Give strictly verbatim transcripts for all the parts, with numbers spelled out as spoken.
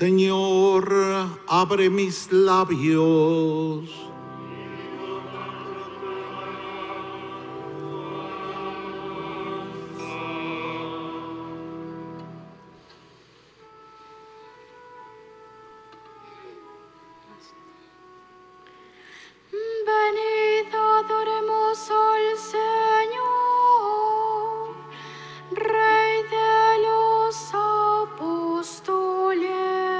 Señor, abre mis labios. Venid, adoremos al Señor, Rey de los apóstoles.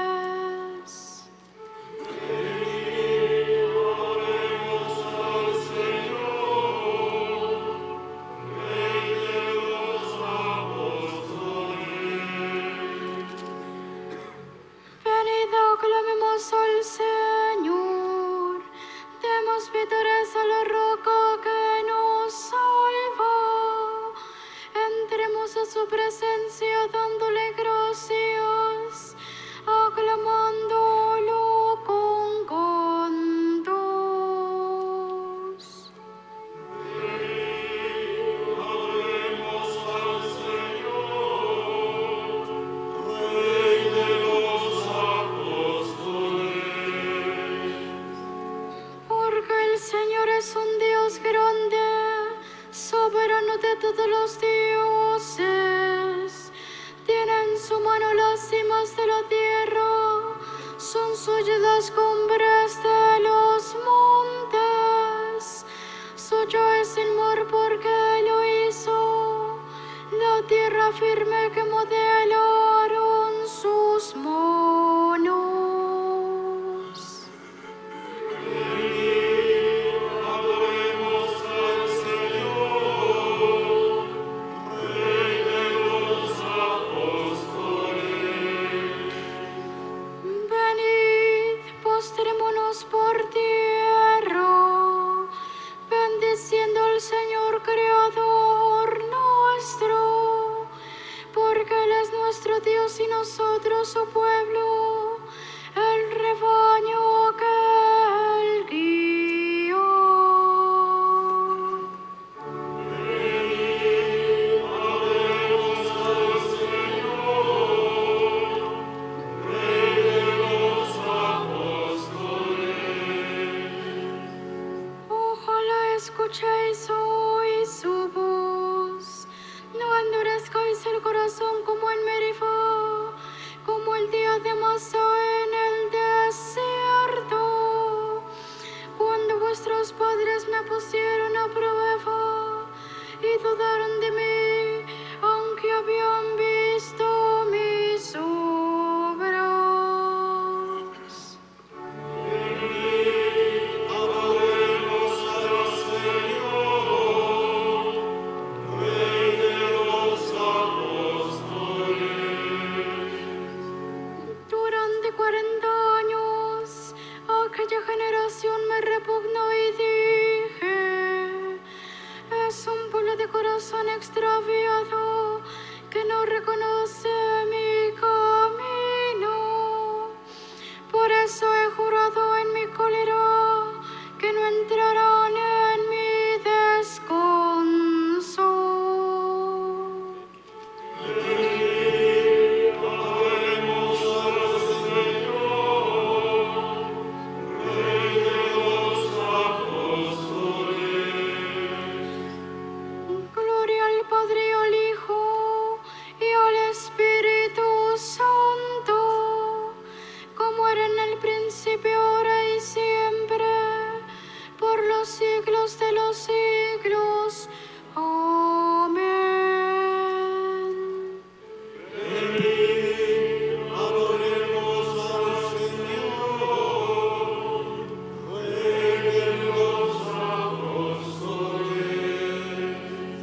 Venid, adoremos al Señor, Rey de los apóstoles. Venid, aclamemos al Señor, demos vítores a la roca que nos salva. Entremos a su presencia dándole gracias, aclamándolo con cantos. Adoremos al Señor, Rey de los apóstoles. Porque el Señor es un Dios grande, soberano de todos los dioses. Tiene en su mano las cimas de la tierra, son suyas las cumbres de los montes. Suyo es el mar porque lo hizo, la tierra firme que modelaron sus manos. Adoremos al Señor, Rey de los apóstoles. Venid, postrémonos por tierra, bendiciendo al Señor Creador nuestro, porque Él es nuestro Dios y nosotros su pueblo, el rebaño que Él guió. Adoremos al Señor, Rey de los apóstoles. Ojalá escuchéis hoy su voz, no endurezcáis el corazón como en Meribá, como el día de Masá en el desierto, cuando vuestros padres me pusieron a prueba y dudaron de mí, aunque habían visto mis obras. Adoremos al Señor, Rey de los apóstoles. Durante cuarenta años aquella generación me repugnó y dije: es un pueblo de corazón extraviado que no reconoce mi camino. Por eso he jurado en mi cólera que no entrarán en mi descanso. Adoremos al Señor, Rey de los apóstoles. Gloria al Padre y al Hijo y al Espíritu Santo, como era en el principio, ahora y siempre, por los siglos de los siglos. Amén. Adoremos al Señor, Rey de los apóstoles.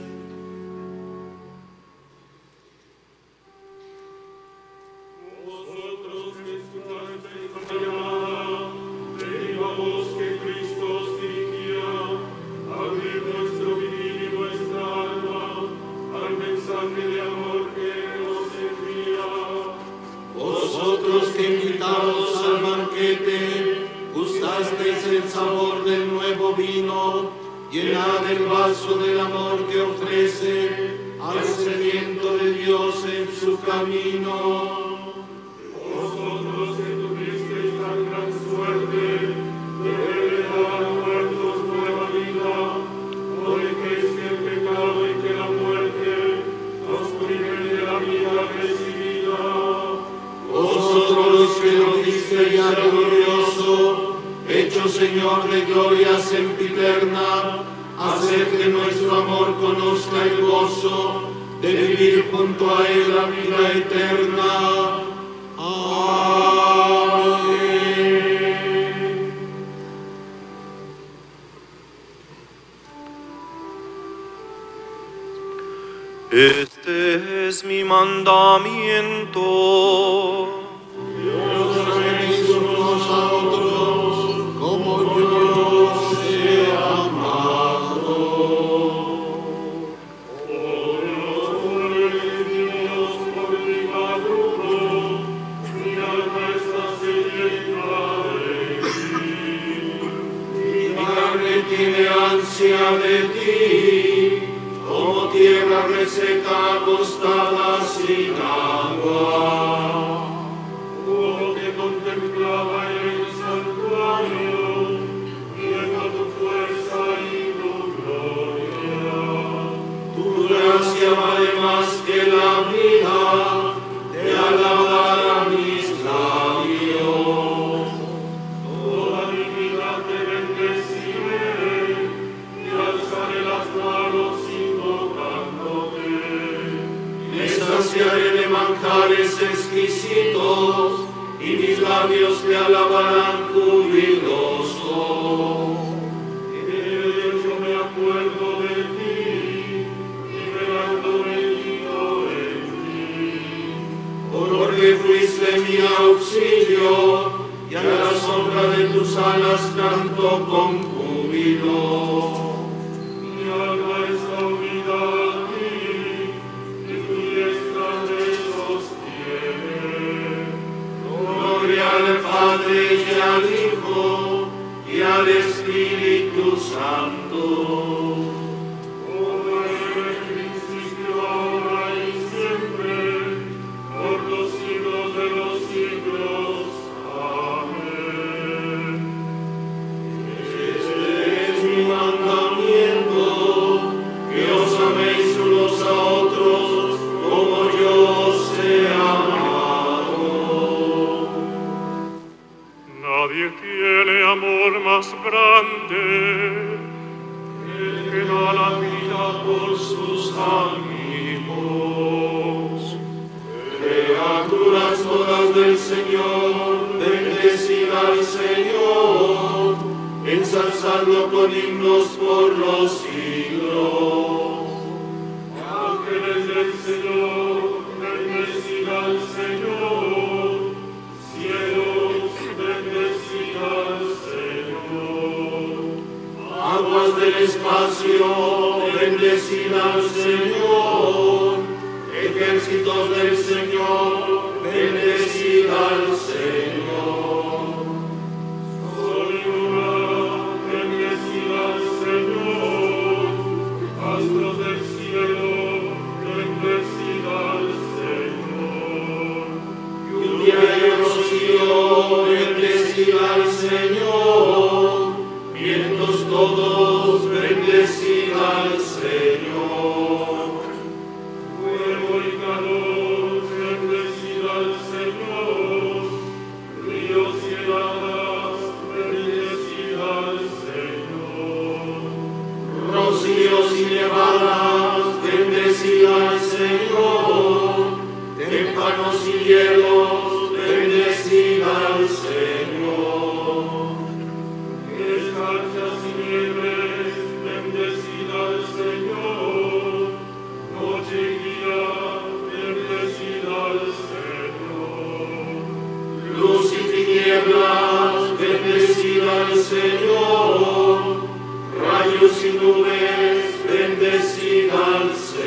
Vosotros que escuchasteis la llamada de viva voz que Cristo os dirigía, abrid vuestro vivir y vuestra alma al mensaje de amor que nos envía. Vosotros que invitados al banquete, gustasteis el sabor del nuevo vino, llenad el vaso del amor que ofrece al sediento de Dios en su camino. Vosotros hecho Señor de gloria sempiterna, hacer que nuestro amor conozca el gozo de vivir junto a Él la vida eterna. Amén. Este es mi mandamiento. Dios améis unos a otros como yo os he amado. Mi alma está sedienta de ti. Mi carne tiene ansia de ti, como tierra reseca acostada sin agua. Como te contemplaba en el santuario, viendo tu fuerza y tu gloria. Tu gracia vale más que la vida, te alabarán mis labios. Toda mi vida te bendeciré y alzaré las manos invocándote. Me saciaré de manjares exquisitos y mis labios te alabarán jubilosos. Yo me acuerdo de ti y me ando bendito en ti. Porque fuiste mi auxilio y a la sombra de tus alas canto con júbilo. Mi alma está unida a ti y tu diestra me sostiene. Gloria al Padre y al Hijo y al Espíritu Santo. Como en el principio, ahora y siempre, por los siglos de los siglos. Amén. Este es mi mandamiento, que os améis unos a otros como yo os he amado. Nadie tiene amor más grande El que da la vida por sus amigos. Criaturas todas del Señor, bendecid al Señor, ensalzadlo con himnos por los siglos. ángeles del Señor, bendecid al Señor, cielos, bendecid al Señor. Aguas del espacio, bendecid al Señor. Ejércitos del Señor, bendecid al Señor. Sol y luna, bendecid al Señor, astros del cielo, bendecid al Señor. Lluvia y rocío, bendecid al Señor. Vientos todos, bendecid al Señor. Fuego y calor, bendecid al Señor. Ríos y heladas, bendecid al Señor. Rocíos y nevadas, bendecid al Señor. Témpanos y hielos, bendecid al Señor. Escarchas y nieves, bendecid al Señor. Noche y día, bendecid al Señor. Luz y tinieblas, bendecid al Señor. Rayos y nubes, bendecid al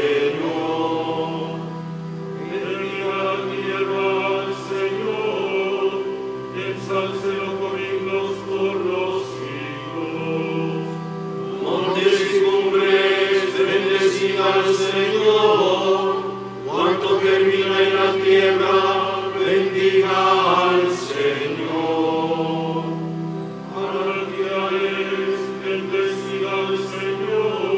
Señor. Bendiga la tierra al Señor, ensálcelo con himnos por los siglos. Montes y cumbres, bendecid al Señor. Cuanto germina en la tierra, bendiga al Señor. Manantiales, bendecid al Señor.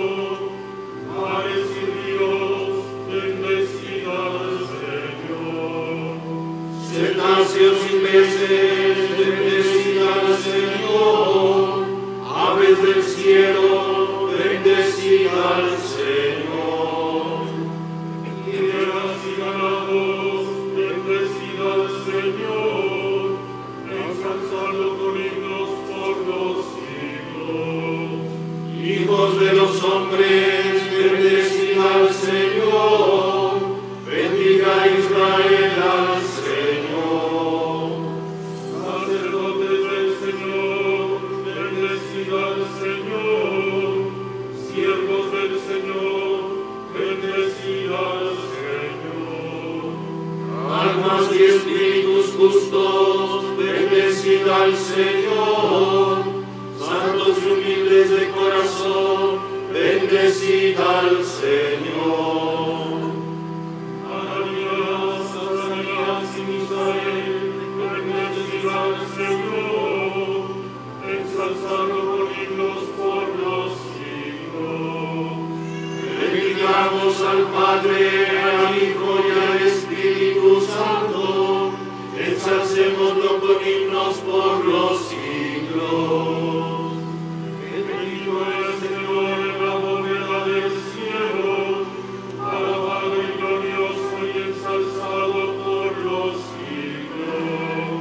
desde el cielo, bendecid al Señor. Tierras y ganados, bendecid al Señor, ensalzadlo con himnos por los siglos. Hijos de los hombres, bendecid al Señor, bendiga Israel al Señor. Sacerdotes del Señor, bendecid al Señor, siervos del Señor, bendecid al Señor. Almas y espíritus justos, bendecid al Señor. Santos y humildes de corazón, bendecid al Señor. Ananías, Azarías y Misael, bendecid al Señor, ensalzadlo con himnos por los siglos. Bendigamos al Padre, al Hijo y al Espíritu Santo, ensalcémoslo con himnos por los siglos. Bendito el Señor en la bóveda del cielo, alabado y glorioso y ensalzado por los siglos.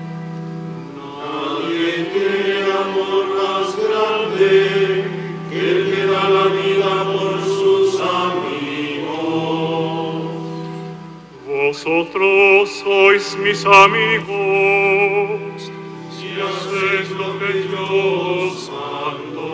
Nadie tiene amor más grande que el que da la vida por sus amigos. Vosotros sois mis amigos, si hacéis lo que yo os mando.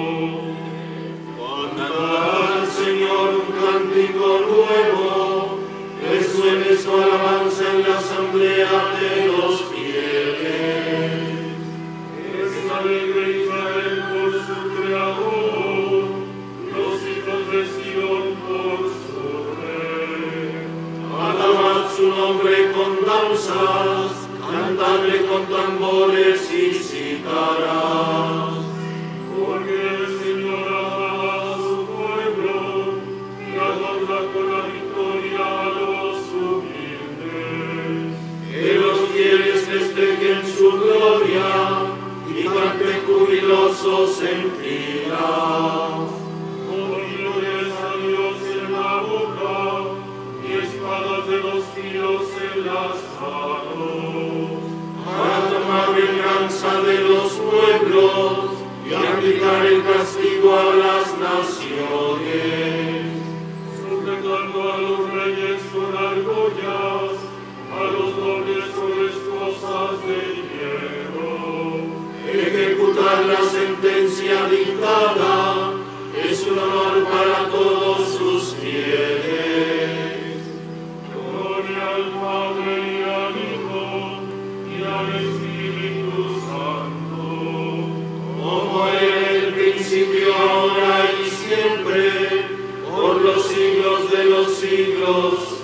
Cantad al Señor un cántico nuevo, que suene su alabanza en la asamblea de los fieles. Es alegre Israel por su Creador, los hijos de Sion por su Rey. Alabad su nombre con danzas, cantadle con tambores y cítaras. Porque el Señor ama a su pueblo y adorna con la victoria a los humildes. Que los fieles festejen su gloria y canten jubilosos en filas. Oídoles a Dios en la boca y espadas de los filos en las manos. Para tomar venganza de los pueblos y aplicar el castigo a las naciones. Sujetando a los reyes con argollas, a los nobles con esposas de hierro. Ejecutar la sentencia dictada es un honor para todos sus fieles. Gloria al Padre y al Hijo y al Espíritu Santo. Como era en el principio, ahora y siempre, por los siglos de los siglos.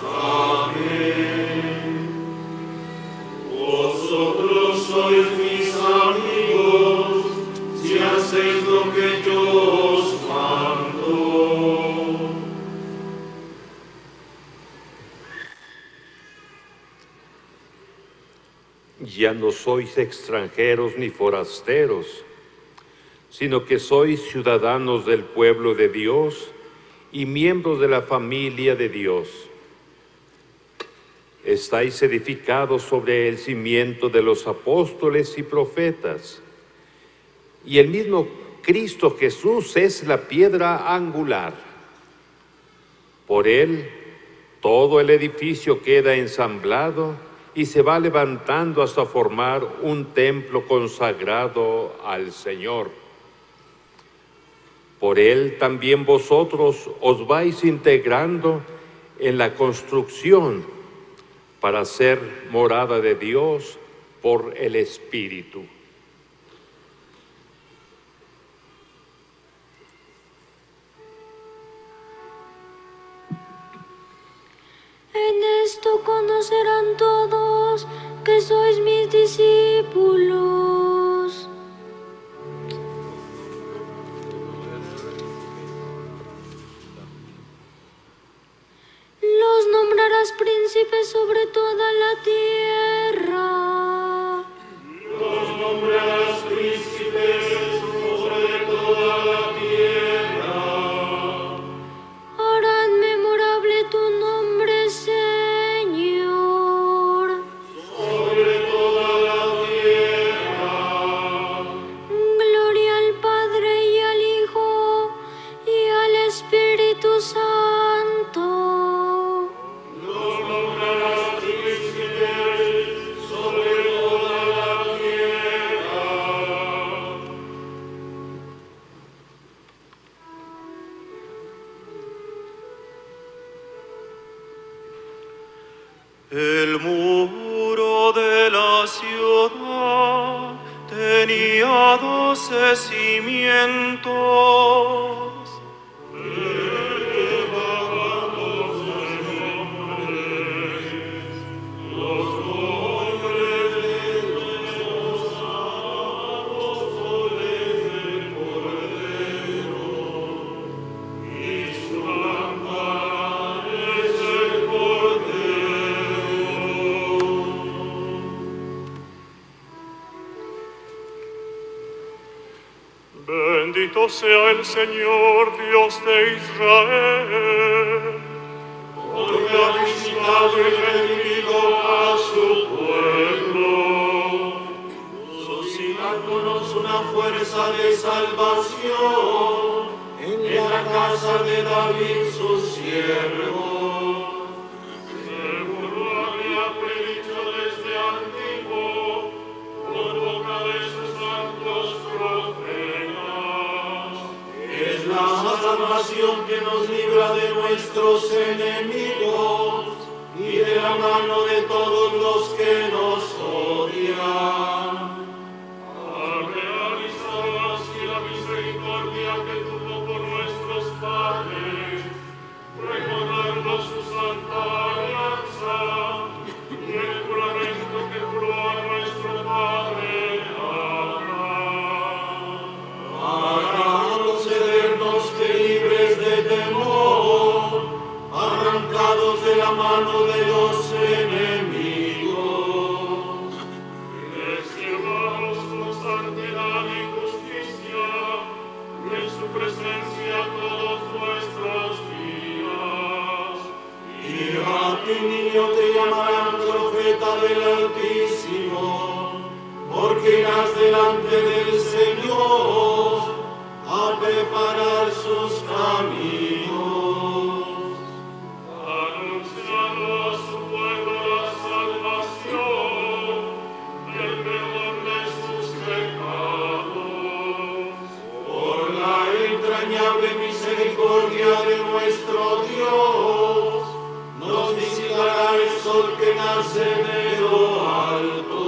Amén. Vosotros sois mis amigos, si hacéis lo que yo os mando. Ya no sois extranjeros ni forasteros, sino que sois ciudadanos del pueblo de Dios y miembros de la familia de Dios. Estáis edificados sobre el cimiento de los apóstoles y profetas, y el mismo Cristo Jesús es la piedra angular. Por él, todo el edificio queda ensamblado y se va levantando hasta formar un templo consagrado al Señor. Por él también vosotros os vais integrando en la construcción para ser morada de Dios por el Espíritu. En esto conocerán todos que sois mis discípulos. Los nombrarás príncipes sobre toda la tierra. Los nombrarás príncipes sobre toda enviados de cimientos. Bendito sea el Señor, Dios de Israel, porque ha visitado y redimido a su pueblo, suscitándonos una fuerza de salvación en la casa de David su siervo. seguro había predicho desde antiguo por boca de sus santos profetas. Es la salvación que nos libra de nuestros enemigos y de la mano de todos los que nos odian. Al realizar así la misericordia que tuvo por nuestros padres, recordarnos su santa alianza y el juramento que juró a nuestro padre Abraham. Para concedernos que libres de temor, arrancados de la mano de los enemigos, Les llevamos con santidad y justicia en su presencia todos nuestros días. y a ti niño te llamarán profeta del Altísimo, porque irás delante del Señor a preparar sus caminos. Anunciando a su pueblo la salvación y el perdón de sus pecados. Por la entrañable misericordia de nuestro Dios, nos visitará el sol que nace de lo alto,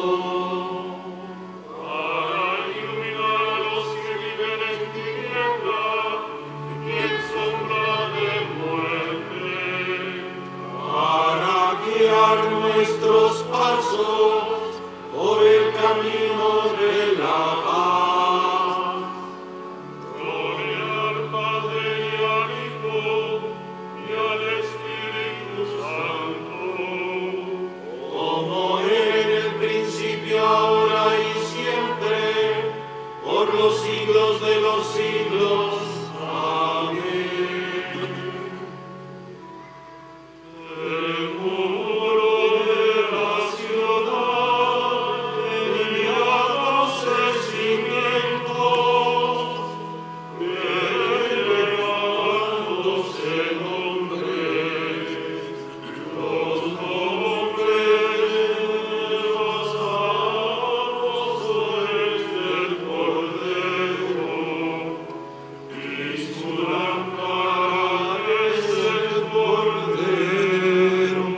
Para iluminar a los que viven en tiniebla y en sombra de muerte. para guiar nuestros pasos por el camino de la paz. Gloria al Padre y al Hijo y al Espíritu Santo, Como era en el principio, ahora y siempre, por los siglos de los siglos. Amén. El muro de la ciudad, enviados de cimientos, elevándose nombres, los nombres de los apóstoles del Cordero, y su lámpara es el Cordero.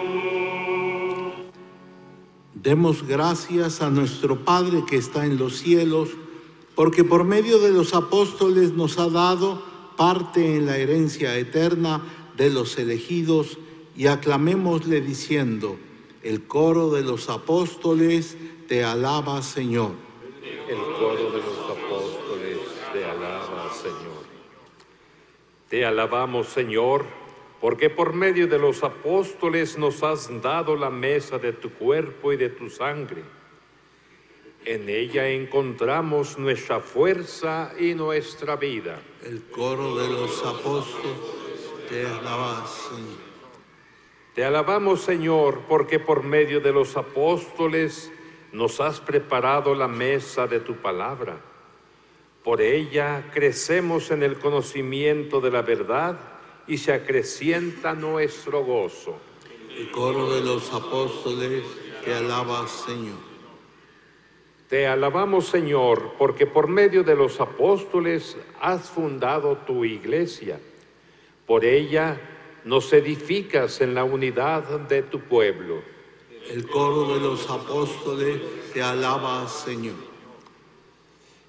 Demos gracias a nuestro Padre que está en los cielos, porque por medio de los apóstoles nos ha dado parte en la herencia eterna de los elegidos, y aclamémosle diciendo: el coro de los apóstoles te alaba, Señor. El coro de los apóstoles te alaba, Señor. Te alabamos, Señor, porque por medio de los apóstoles nos has dado la mesa de tu cuerpo y de tu sangre. En ella encontramos nuestra fuerza y nuestra vida. El coro de los apóstoles te alaba, Señor. Te alabamos, Señor, porque por medio de los apóstoles nos has preparado la mesa de tu palabra. Por ella crecemos en el conocimiento de la verdad y se acrecienta nuestro gozo. El coro de los apóstoles te alaba, Señor. Te alabamos, Señor, porque por medio de los apóstoles has fundado tu iglesia. Por ella nos edificas en la unidad de tu pueblo. El coro de los apóstoles te alaba, Señor.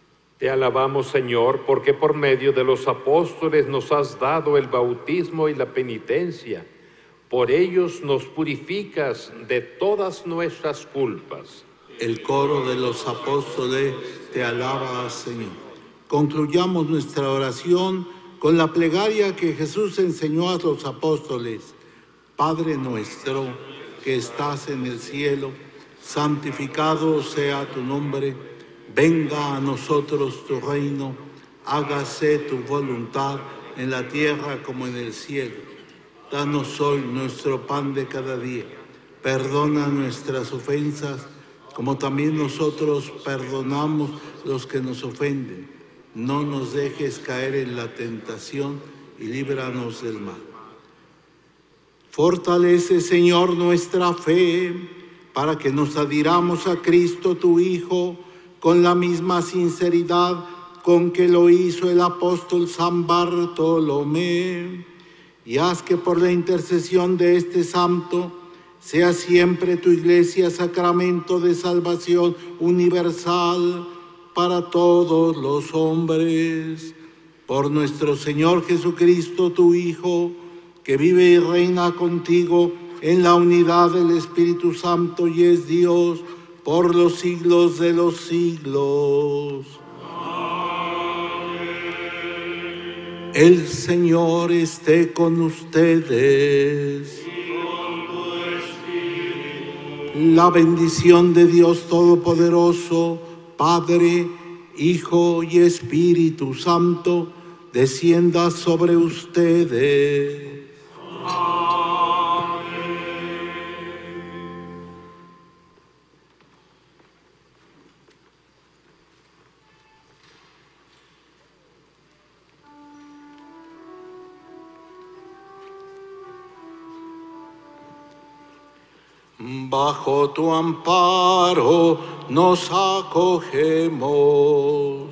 Te alabamos, Señor, porque por medio de los apóstoles nos has dado el bautismo y la penitencia. Por ellos nos purificas de todas nuestras culpas. El coro de los apóstoles te alaba, Señor. Concluyamos nuestra oración con la plegaria que Jesús enseñó a los apóstoles. Padre nuestro, que estás en el cielo, santificado sea tu nombre. Venga a nosotros tu reino, hágase tu voluntad en la tierra como en el cielo. Danos hoy nuestro pan de cada día. Perdona nuestras ofensas, como también nosotros perdonamos los que nos ofenden. No nos dejes caer en la tentación y líbranos del mal. Fortalece, Señor, nuestra fe, para que nos adhiramos a Cristo, tu Hijo, con la misma sinceridad con que lo hizo el apóstol San Bartolomé, y haz que por la intercesión de este santo sea siempre tu Iglesia sacramento de salvación universal para todos los hombres. Por nuestro Señor Jesucristo, tu Hijo, que vive y reina contigo en la unidad del Espíritu Santo y es Dios por los siglos de los siglos. Amén. El Señor esté con ustedes. Y con tu espíritu. La bendición de Dios Todopoderoso, Padre, Hijo y Espíritu Santo, descienda sobre ustedes. Bajo tu amparo nos acogemos.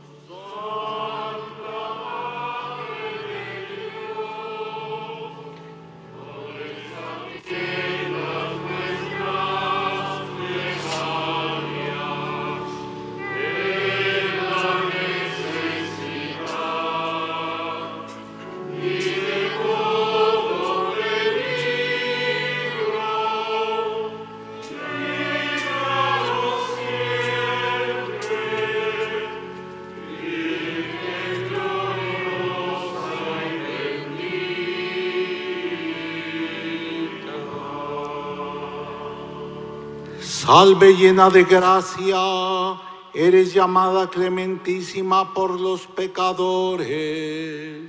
Salve llena de gracia, eres llamada clementísima por los pecadores.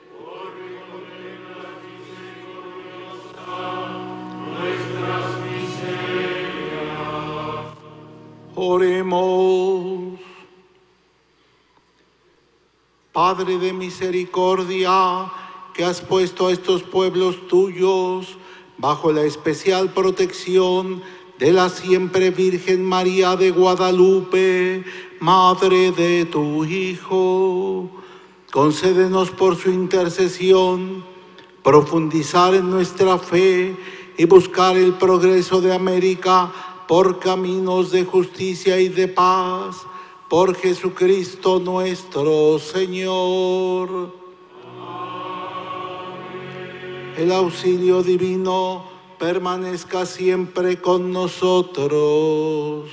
Oremos. Padre de misericordia, que has puesto a estos pueblos tuyos bajo la especial protección de la siempre Virgen María de Guadalupe, Madre de tu Hijo, concédenos por su intercesión profundizar en nuestra fe y buscar el progreso de América por caminos de justicia y de paz, por Jesucristo nuestro Señor. Amén. El auxilio divino permanezca siempre con nosotros.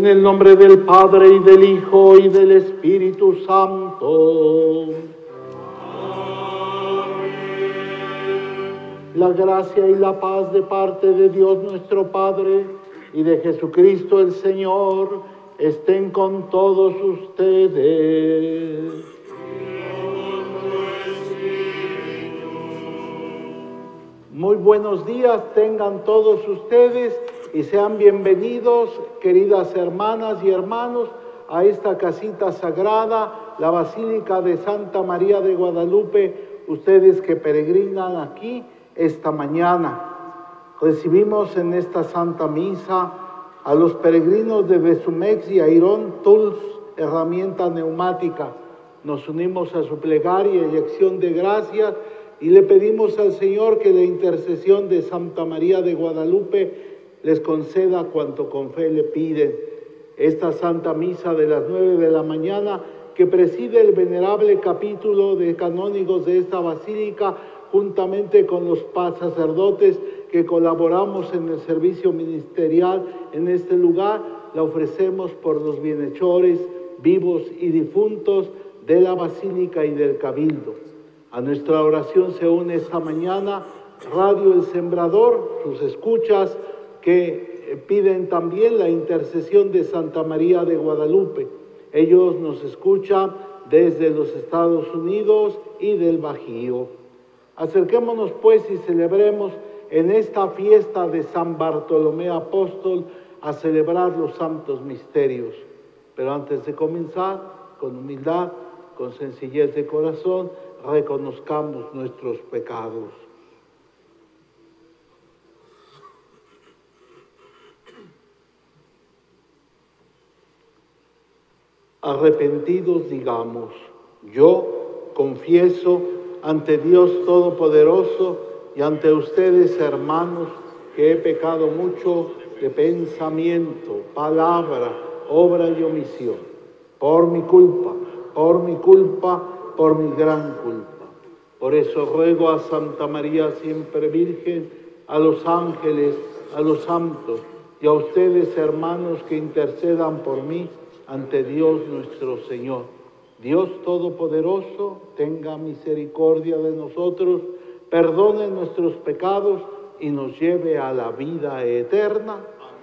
En el nombre del Padre, y del Hijo, y del Espíritu Santo. La gracia y la paz de parte de Dios nuestro Padre y de Jesucristo el Señor estén con todos ustedes. Muy buenos días tengan todos ustedes y sean bienvenidos, queridas hermanas y hermanos, a esta casita sagrada, la Basílica de Santa María de Guadalupe, ustedes que peregrinan aquí esta mañana. Recibimos en esta Santa Misa a los peregrinos de Besumex y Airón Tools, herramienta neumática. Nos unimos a su plegaria y acción de gracias y le pedimos al Señor que la intercesión de Santa María de Guadalupe les conceda cuanto con fe le piden. Esta Santa Misa de las nueve de la mañana que preside el venerable capítulo de canónigos de esta basílica, juntamente con los sacerdotes que colaboramos en el servicio ministerial en este lugar, la ofrecemos por los bienhechores, vivos y difuntos de la basílica y del cabildo. A nuestra oración se une esta mañana Radio El Sembrador, sus escuchas, que piden también la intercesión de Santa María de Guadalupe. Ellos nos escuchan desde los Estados Unidos y del Bajío. Acerquémonos pues y celebremos en esta fiesta de San Bartolomé Apóstol a celebrar los santos misterios. Pero antes de comenzar, con humildad, con sencillez de corazón, reconozcamos nuestros pecados. Arrepentidos digamos, yo confieso ante Dios Todopoderoso y ante ustedes, hermanos, que he pecado mucho de pensamiento, palabra, obra y omisión, por mi culpa, por mi culpa, por mi gran culpa. Por eso ruego a Santa María siempre Virgen, a los ángeles, a los santos y a ustedes, hermanos, que intercedan por mí ante Dios nuestro Señor. Dios Todopoderoso, tenga misericordia de nosotros, perdone nuestros pecados y nos lleve a la vida eterna.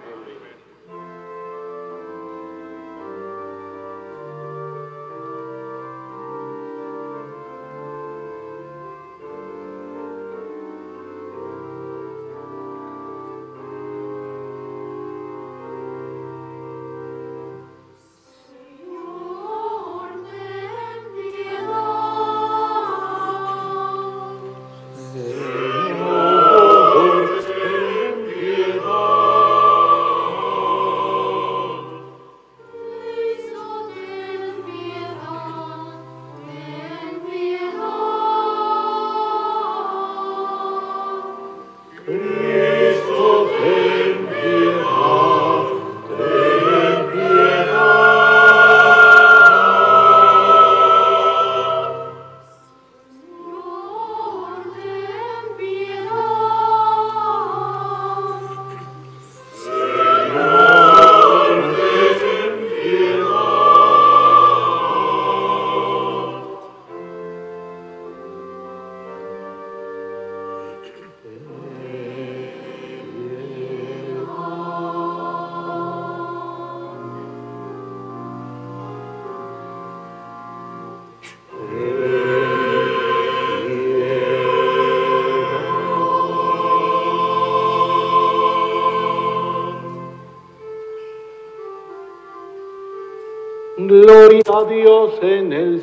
Gloria a Dios en el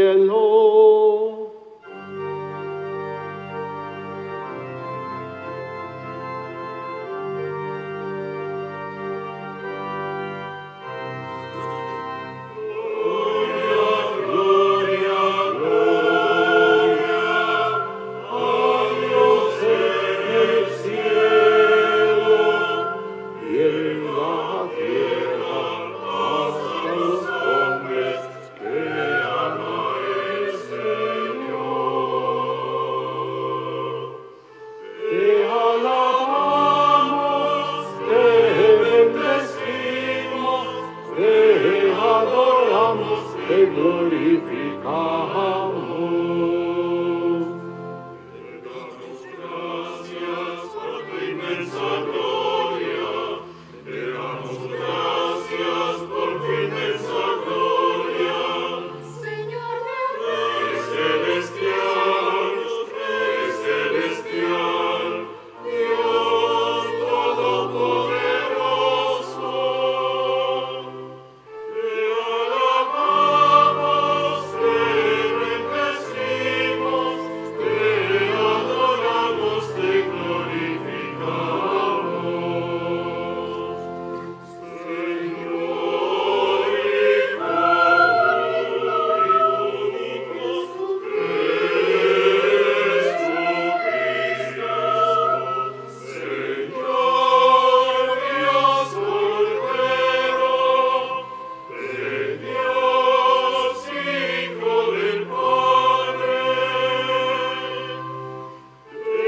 cielo. Amen. adoramos, te glorificamos. Te damos gracias por tu inmensa gloria, te damos gracias por tu inmensa gloria. Señor Rey celestial, Rey celestial, Dios todopoderoso. Te alabamos, te bendecimos, te adoramos, te glorificamos. Señor Hijo único, Jesucristo, Señor Dios Cordero, de Dios Hijo del Padre. Te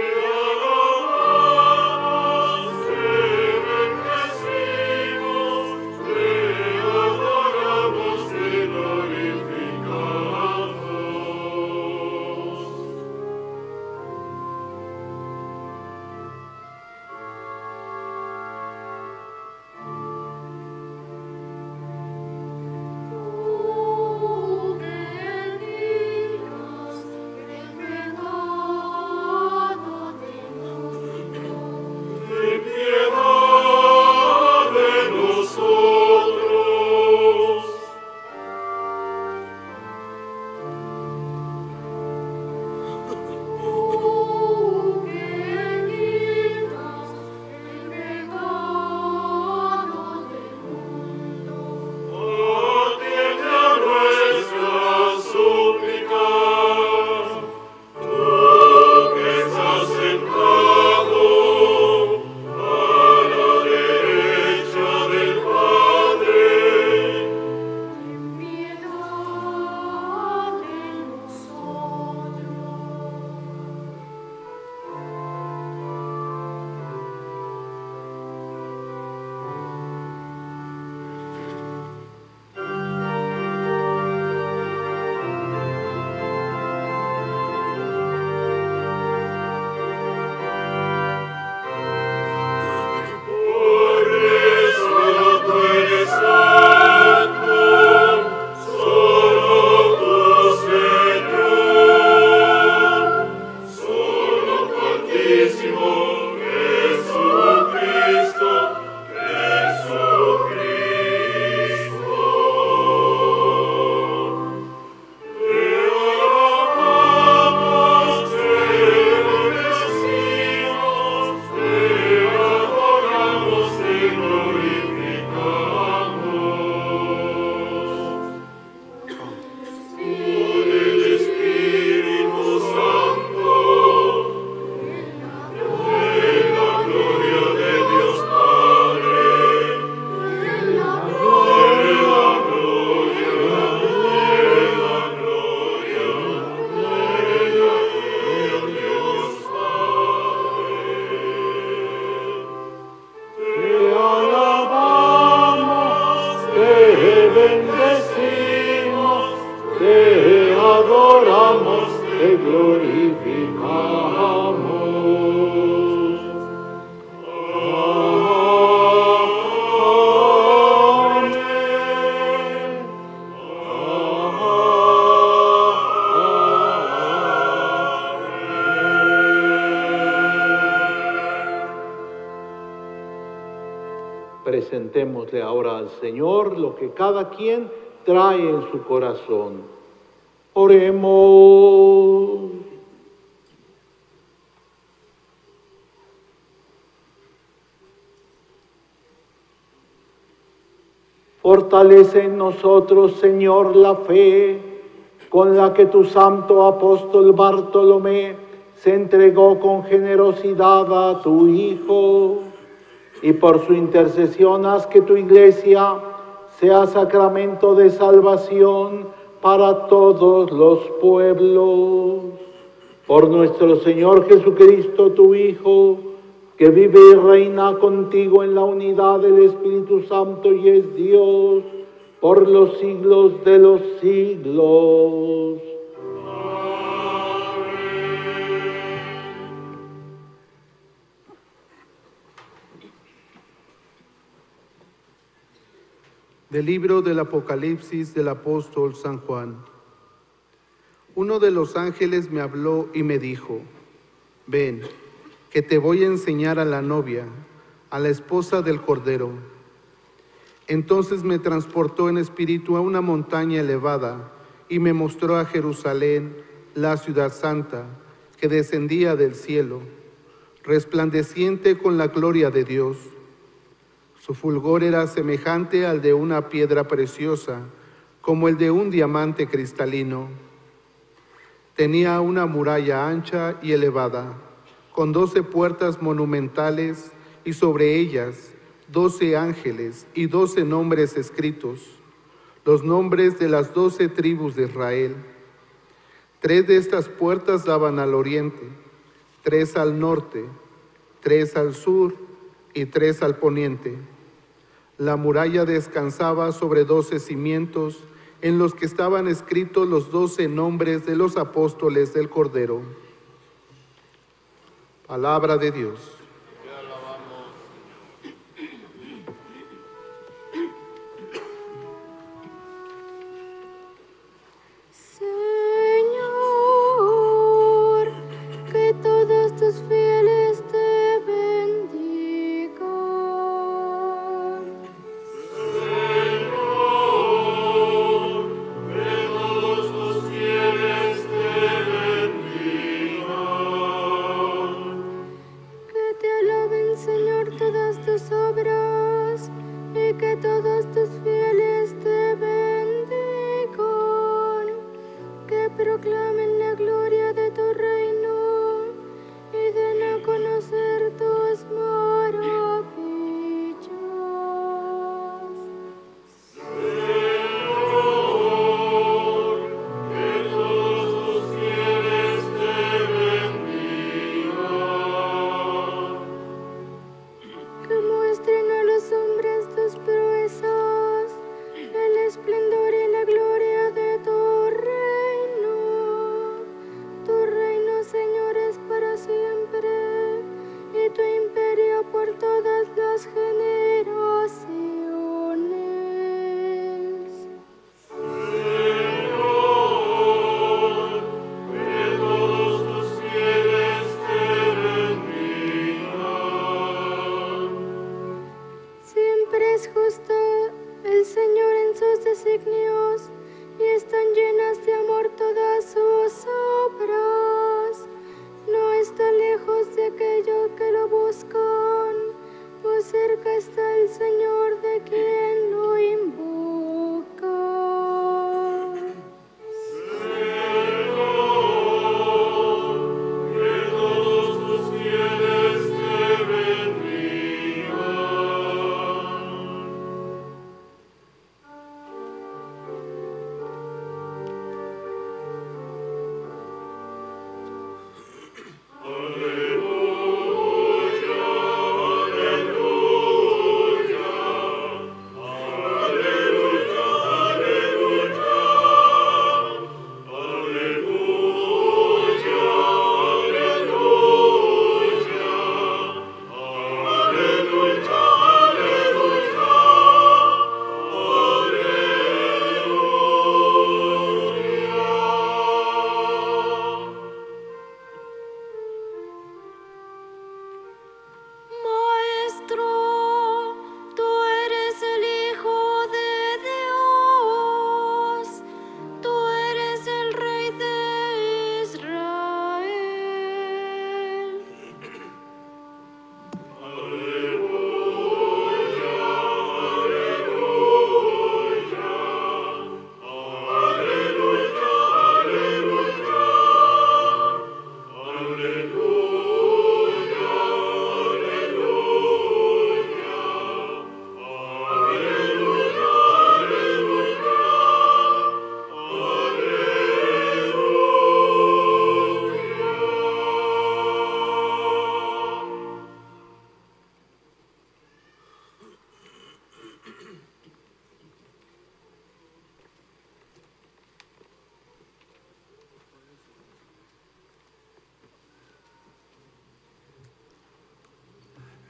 alabamos, te bendecimos, te adoramos, te glorificamos. Tú que eliminas el pecado del mundo, Ten piedad de nosotros. tú que eliminas el pecado del mundo. Atiende a nuestras súplicas, tú que estás sentado a la derecha del Padre. Ten piedad de nosotros. Por eso tú eres santo, solo tú, Señor, solo tu Altísimo Jesucristo, Jesucristo. Te alabamos, te bendecimos, te adoramos, te glorificamos. Por el Espíritu Santo, en la gloria de Dios Padre, en la gloria, en la gloria, en la gloria de Dios Padre. Te alabamos, te bendecimos, te adoramos, te glorificamos. Amén. Presentémosle ahora al Señor lo que cada quien trae en su corazón. Oremos. Fortalece en nosotros, Señor, la fe con la que tu santo apóstol Bartolomé se entregó con generosidad a tu Hijo, y por su intercesión haz que tu iglesia sea sacramento de salvación para todos los pueblos. Por nuestro Señor Jesucristo, tu Hijo, que vive y reina contigo en la unidad del Espíritu Santo y es Dios por los siglos de los siglos. Del libro del Apocalipsis del apóstol San Juan. Uno de los ángeles me habló y me dijo: ven, que te voy a enseñar a la novia, a la esposa del Cordero. Entonces me transportó en espíritu a una montaña elevada y me mostró a Jerusalén, la ciudad santa, que descendía del cielo, resplandeciente con la gloria de Dios. Su fulgor era semejante al de una piedra preciosa, como el de un diamante cristalino. Tenía una muralla ancha y elevada, con doce puertas monumentales y sobre ellas doce ángeles y doce nombres escritos, los nombres de las doce tribus de Israel. Tres de estas puertas daban al oriente, tres al norte, tres al sur y tres al poniente. La muralla descansaba sobre doce cimientos, en los que estaban escritos los doce nombres de los apóstoles del Cordero. Palabra de Dios. Te alabamos. Señor, que todos tus fieles te bendigan. Que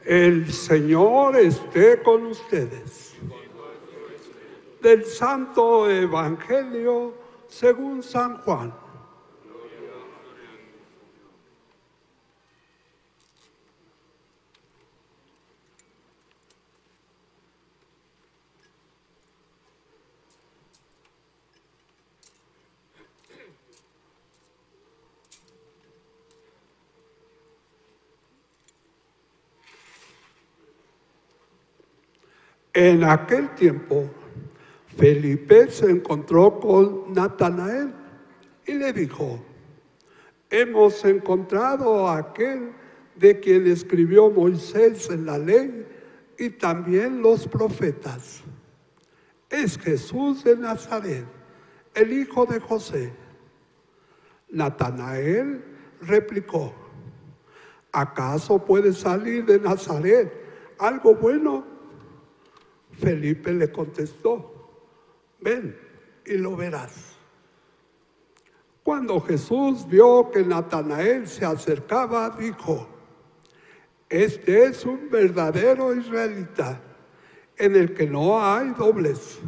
El Señor esté con ustedes. Del Santo Evangelio según San Juan. En aquel tiempo, Felipe se encontró con Natanael y le dijo: hemos encontrado a aquel de quien escribió Moisés en la ley y también los profetas. Es Jesús de Nazaret, el hijo de José. Natanael replicó: ¿acaso puede salir de Nazaret algo bueno? Felipe le contestó: ven y lo verás. Cuando Jesús vio que Natanael se acercaba, dijo: este es un verdadero israelita, en el que no hay doblez.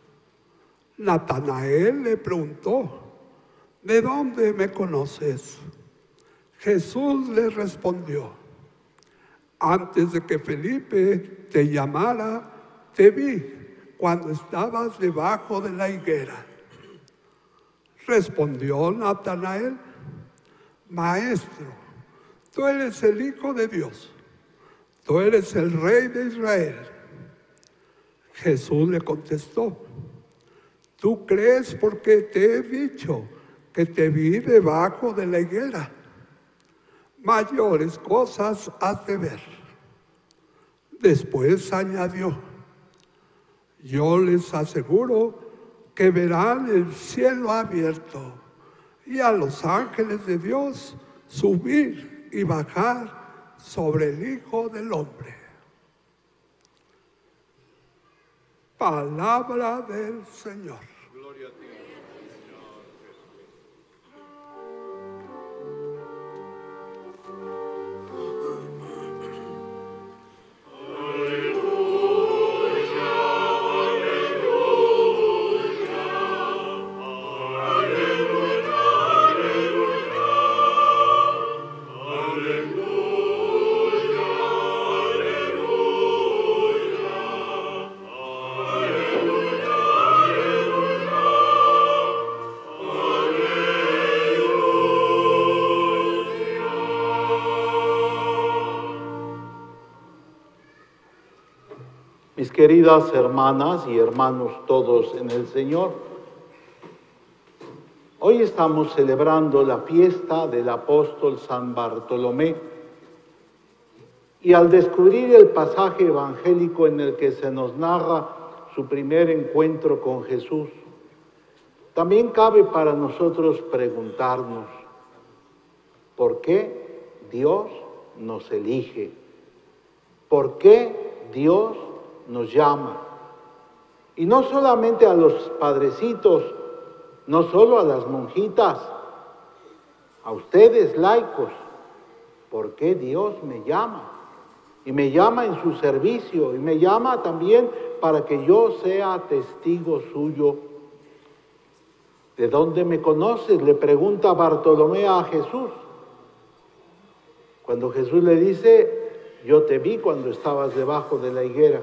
Natanael le preguntó: ¿de dónde me conoces? Jesús le respondió: antes de que Felipe te llamara, te vi cuando estabas debajo de la higuera. Respondió Natanael: Maestro, tú eres el Hijo de Dios, tú eres el Rey de Israel. Jesús le contestó: tú crees porque te he dicho que te vi debajo de la higuera. Mayores cosas has de ver. Después añadió: yo les aseguro que verán el cielo abierto y a los ángeles de Dios subir y bajar sobre el Hijo del Hombre. Palabra del Señor. Gloria a ti. Mis queridas hermanas y hermanos todos en el Señor, hoy estamos celebrando la fiesta del apóstol San Bartolomé y al descubrir el pasaje evangélico en el que se nos narra su primer encuentro con Jesús, también cabe para nosotros preguntarnos: ¿por qué Dios nos elige? ¿Por qué Dios nos llama? Y no solamente a los padrecitos, no solo a las monjitas, a ustedes laicos. ¿Por qué Dios me llama? Y me llama en su servicio, y me llama también para que yo sea testigo suyo. ¿De dónde me conoces?, le pregunta Bartolomé a Jesús. Cuando Jesús le dice: yo te vi cuando estabas debajo de la higuera.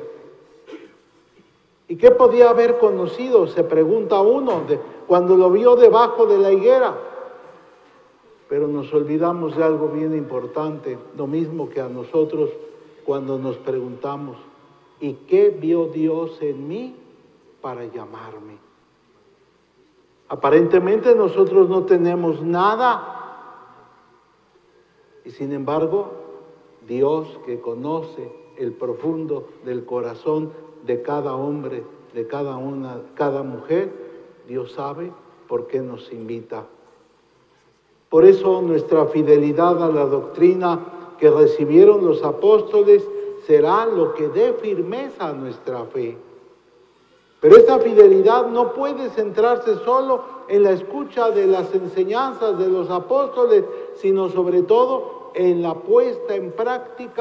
¿Y qué podía haber conocido?, se pregunta uno, de, cuando lo vio debajo de la higuera. Pero nos olvidamos de algo bien importante, lo mismo que a nosotros cuando nos preguntamos: ¿y qué vio Dios en mí para llamarme? Aparentemente nosotros no tenemos nada, y sin embargo, Dios, que conoce el profundo del corazón de cada hombre, de cada una, cada mujer, Dios sabe por qué nos invita. Por eso nuestra fidelidad a la doctrina que recibieron los apóstoles será lo que dé firmeza a nuestra fe. Pero esta fidelidad no puede centrarse solo en la escucha de las enseñanzas de los apóstoles, sino sobre todo en la puesta en práctica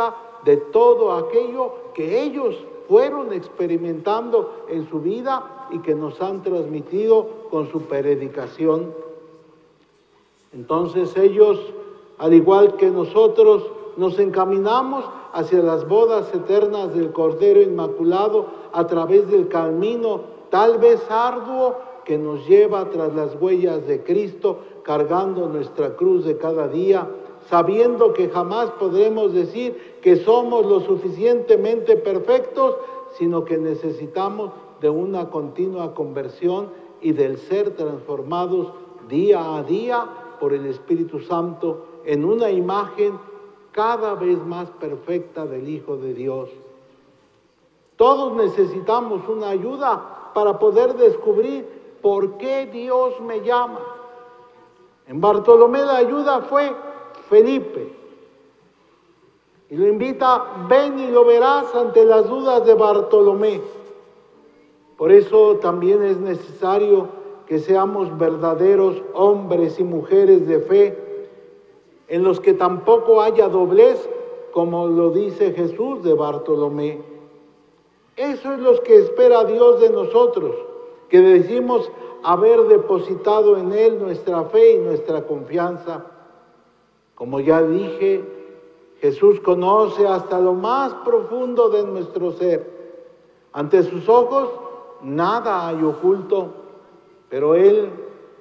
de todo aquello que ellos fueron experimentando en su vida y que nos han transmitido con su predicación. Entonces ellos, al igual que nosotros, nos encaminamos hacia las bodas eternas del Cordero Inmaculado a través del camino, tal vez arduo, que nos lleva tras las huellas de Cristo, cargando nuestra cruz de cada día, sabiendo que jamás podremos decir que somos lo suficientemente perfectos, sino que necesitamos de una continua conversión y del ser transformados día a día por el Espíritu Santo en una imagen cada vez más perfecta del Hijo de Dios. Todos necesitamos una ayuda para poder descubrir por qué Dios me llama. En Bartolomé la ayuda fue Felipe. Y lo invita, ven y lo verás ante las dudas de Bartolomé. Por eso también es necesario que seamos verdaderos hombres y mujeres de fe, en los que tampoco haya doblez, como lo dice Jesús de Bartolomé. Eso es lo que espera Dios de nosotros, que decimos haber depositado en Él nuestra fe y nuestra confianza. Como ya dije, Jesús conoce hasta lo más profundo de nuestro ser. Ante sus ojos nada hay oculto, pero Él,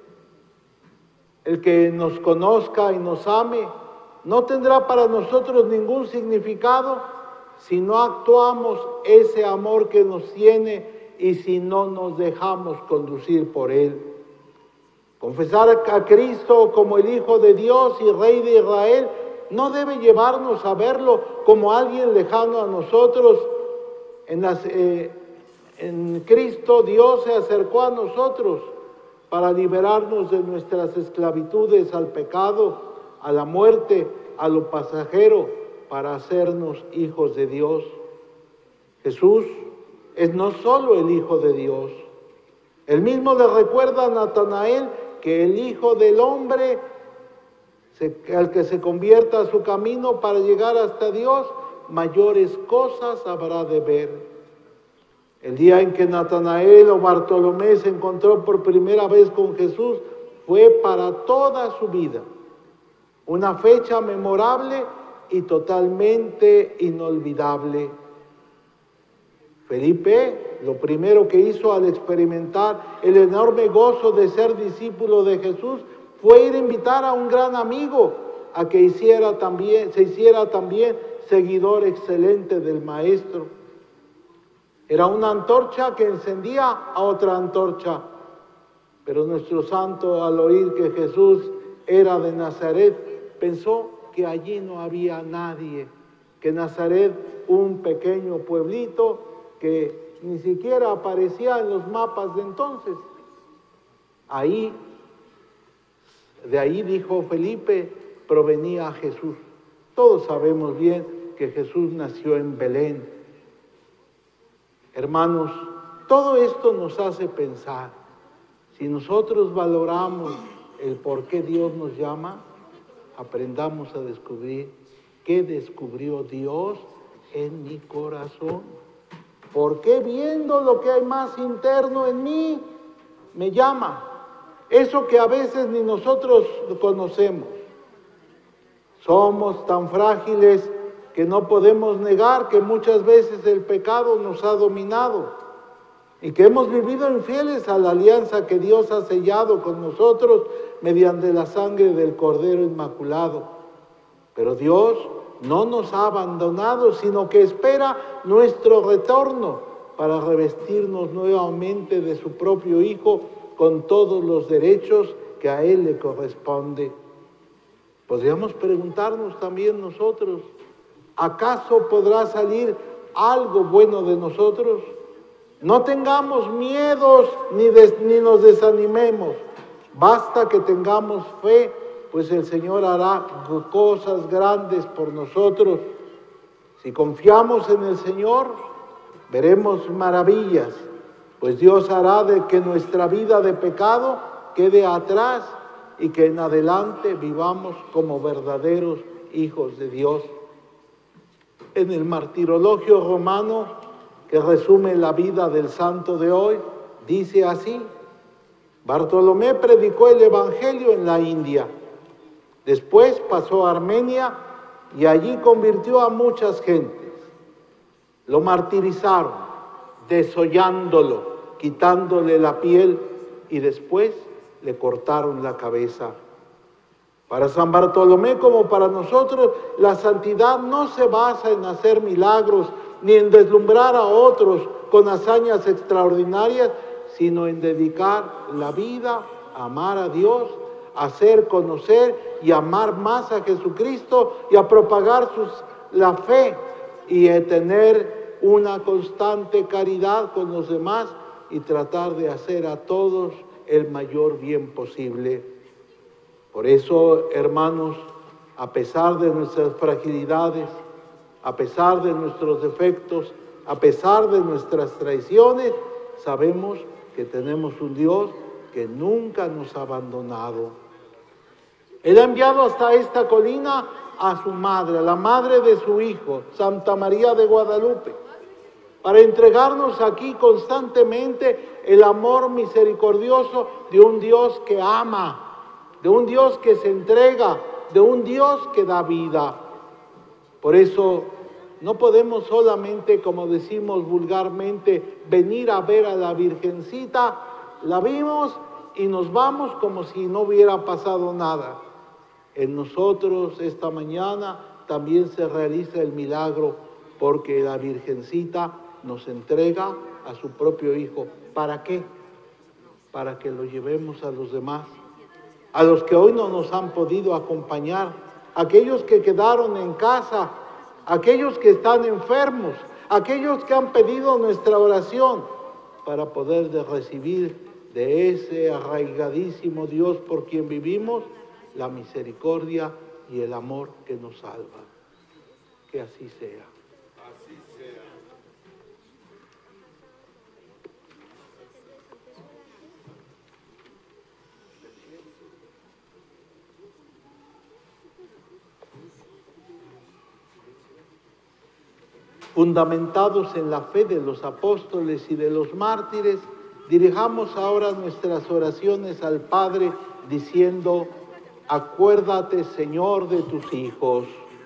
el que nos conozca y nos ame, no tendrá para nosotros ningún significado si no actuamos ese amor que nos tiene y si no nos dejamos conducir por Él. Confesar a Cristo como el Hijo de Dios y Rey de Israel no debe llevarnos a verlo como alguien lejano a nosotros. En, las, eh, en Cristo Dios se acercó a nosotros para liberarnos de nuestras esclavitudes al pecado, a la muerte, a lo pasajero, para hacernos hijos de Dios. Jesús es no solo el Hijo de Dios. Él mismo le recuerda a Natanael que el Hijo del Hombre, se, al que se convierta a su camino para llegar hasta Dios, mayores cosas habrá de ver. El día en que Natanael o Bartolomé se encontró por primera vez con Jesús fue para toda su vida una fecha memorable y totalmente inolvidable. Felipe, lo primero que hizo al experimentar el enorme gozo de ser discípulo de Jesús fue ir a invitar a un gran amigo a que hiciera también, se hiciera también seguidor excelente del Maestro. Era una antorcha que encendía a otra antorcha, pero nuestro santo, al oír que Jesús era de Nazaret, pensó que allí no había nadie, que Nazaret, un pequeño pueblito que ni siquiera aparecía en los mapas de entonces. Ahí, de ahí, dijo Felipe, provenía Jesús. Todos sabemos bien que Jesús nació en Belén. Hermanos, todo esto nos hace pensar. Si nosotros valoramos el por qué Dios nos llama, aprendamos a descubrir qué descubrió Dios en mi corazón. ¿Por qué, viendo lo que hay más interno en mí, me llama? Eso que a veces ni nosotros conocemos. Somos tan frágiles que no podemos negar que muchas veces el pecado nos ha dominado y que hemos vivido infieles a la alianza que Dios ha sellado con nosotros mediante la sangre del Cordero Inmaculado. Pero Dios no nos ha abandonado, sino que espera nuestro retorno para revestirnos nuevamente de su propio Hijo con todos los derechos que a Él le corresponde. Podríamos preguntarnos también nosotros, ¿acaso podrá salir algo bueno de nosotros? No tengamos miedos ni, des, ni nos desanimemos. Basta que tengamos fe, pues el Señor hará cosas grandes por nosotros. Si confiamos en el Señor, veremos maravillas, pues Dios hará de que nuestra vida de pecado quede atrás y que en adelante vivamos como verdaderos hijos de Dios. En el martirologio romano, que resume la vida del santo de hoy, dice así: Bartolomé predicó el Evangelio en la India, después pasó a Armenia y allí convirtió a muchas gentes. Lo martirizaron, desollándolo, quitándole la piel y después le cortaron la cabeza. Para San Bartolomé, como para nosotros, la santidad no se basa en hacer milagros ni en deslumbrar a otros con hazañas extraordinarias, sino en dedicar la vida a amar a Dios, a hacer conocer y amar más a Jesucristo y a propagar sus, la fe y a tener una constante caridad con los demás y tratar de hacer a todos el mayor bien posible. Por eso, hermanos, a pesar de nuestras fragilidades, a pesar de nuestros defectos, a pesar de nuestras traiciones, sabemos que tenemos un Dios que nunca nos ha abandonado. Él ha enviado hasta esta colina a su madre, a la madre de su Hijo, Santa María de Guadalupe, para entregarnos aquí constantemente el amor misericordioso de un Dios que ama, de un Dios que se entrega, de un Dios que da vida. Por eso no podemos solamente, como decimos vulgarmente, venir a ver a la Virgencita, la vimos y nos vamos como si no hubiera pasado nada. En nosotros esta mañana también se realiza el milagro, porque la Virgencita nos entrega a su propio Hijo. ¿Para qué? Para que lo llevemos a los demás, a los que hoy no nos han podido acompañar, aquellos que quedaron en casa, aquellos que están enfermos, aquellos que han pedido nuestra oración, para poder de recibir de ese arraigadísimo Dios por quien vivimos la misericordia y el amor que nos salva. Que así sea. Así sea. Fundamentados en la fe de los apóstoles y de los mártires, dirijamos ahora nuestras oraciones al Padre diciendo: acuérdate, Señor, de tus hijos.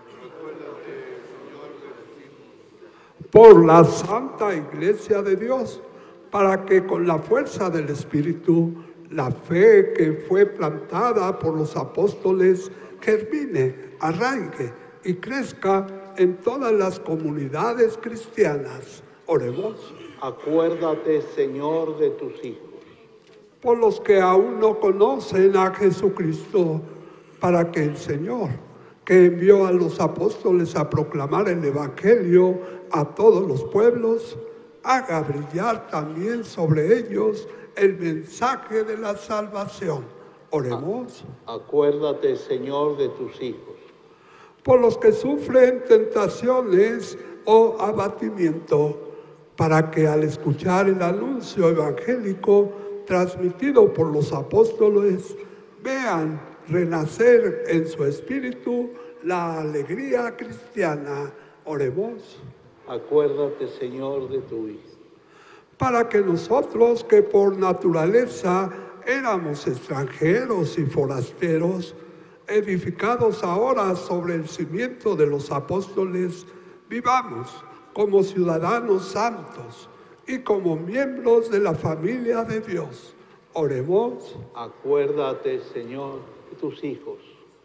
Por la Santa Iglesia de Dios, para que con la fuerza del Espíritu, la fe que fue plantada por los apóstoles germine, arraigue y crezca en todas las comunidades cristianas. Oremos. Acuérdate, Señor, de tus hijos. Por los que aún no conocen a Jesucristo, para que el Señor, que envió a los apóstoles a proclamar el Evangelio a todos los pueblos, haga brillar también sobre ellos el mensaje de la salvación. Oremos. Acuérdate, Señor, de tus hijos. Por los que sufren tentaciones o abatimiento, para que al escuchar el anuncio evangélico transmitido por los apóstoles, vean renacer en su espíritu la alegría cristiana. Oremos. Acuérdate, Señor, de tu Hijo. Para que nosotros, que por naturaleza éramos extranjeros y forasteros, edificados ahora sobre el cimiento de los apóstoles, vivamos como ciudadanos santos y como miembros de la familia de Dios. Oremos. Acuérdate, Señor, de tus hijos.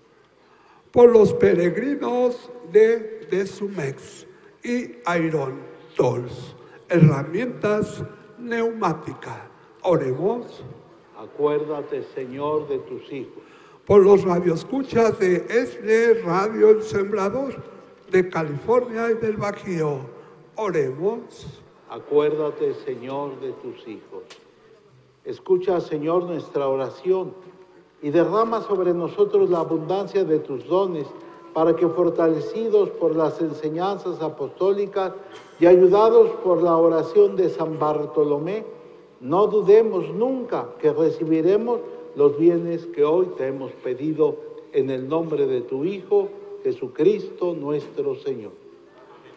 Por los peregrinos de Desumex y Iron Tools, herramientas neumáticas. Oremos. Acuérdate, Señor, de tus hijos. Por los radioescuchas de Esne Radio El Sembrador, de California y del Bajío. Oremos. Acuérdate, Señor, de tus hijos. Escucha, Señor, nuestra oración y derrama sobre nosotros la abundancia de tus dones, para que, fortalecidos por las enseñanzas apostólicas y ayudados por la oración de San Bartolomé, no dudemos nunca que recibiremos los bienes que hoy te hemos pedido en el nombre de tu Hijo, Jesucristo nuestro Señor.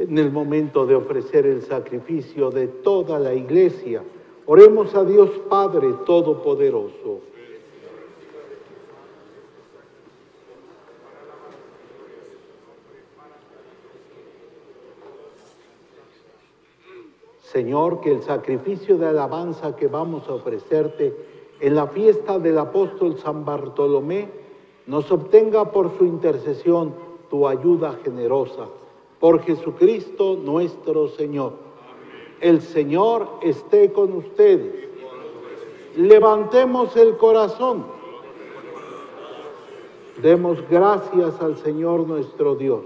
En el momento de ofrecer el sacrificio de toda la Iglesia, oremos a Dios Padre Todopoderoso. Señor, que el sacrificio de alabanza que vamos a ofrecerte en la fiesta del apóstol San Bartolomé nos obtenga por su intercesión tu ayuda generosa. Por Jesucristo nuestro Señor. Amén. El Señor esté con ustedes. Levantemos el corazón. Demos gracias al Señor nuestro Dios.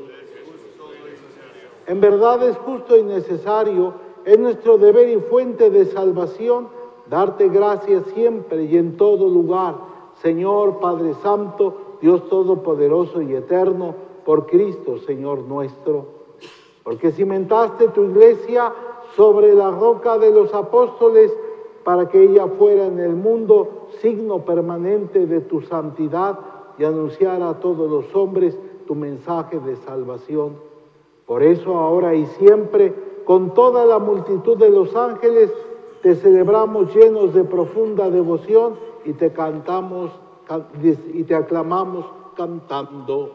En verdad es justo y necesario, es nuestro deber y fuente de salvación, darte gracias siempre y en todo lugar, Señor Padre Santo, Dios Todopoderoso y Eterno, por Cristo, Señor nuestro. Porque cimentaste tu iglesia sobre la roca de los apóstoles para que ella fuera en el mundo signo permanente de tu santidad y anunciara a todos los hombres tu mensaje de salvación. Por eso ahora y siempre, con toda la multitud de los ángeles, te celebramos llenos de profunda devoción y te cantamos y te aclamamos cantando.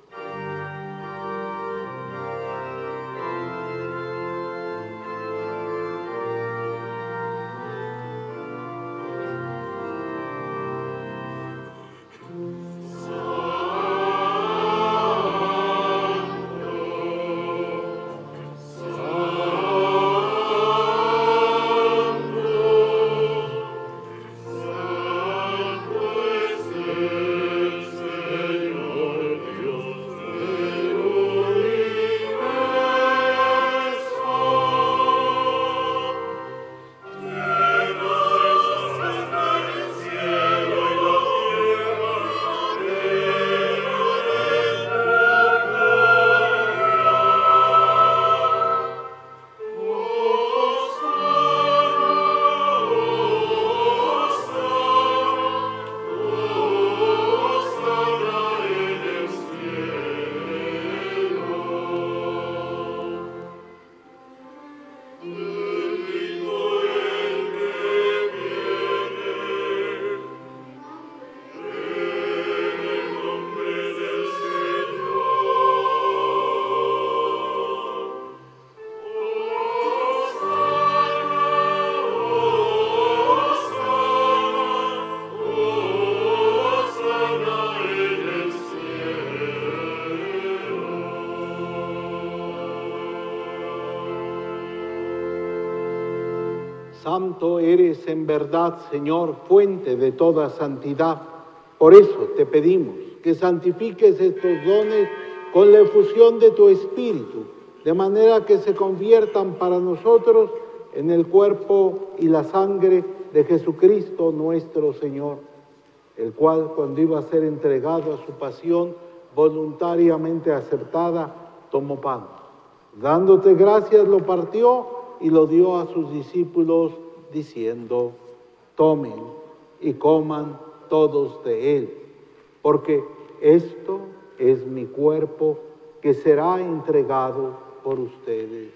Santo eres en verdad, Señor, fuente de toda santidad. Por eso te pedimos que santifiques estos dones con la efusión de tu Espíritu, de manera que se conviertan para nosotros en el cuerpo y la sangre de Jesucristo nuestro Señor, el cual, cuando iba a ser entregado a su pasión voluntariamente aceptada, tomó pan. Dándote gracias, lo partió y lo dio a sus discípulos, diciendo: tomen y coman todos de él, porque esto es mi cuerpo que será entregado por ustedes.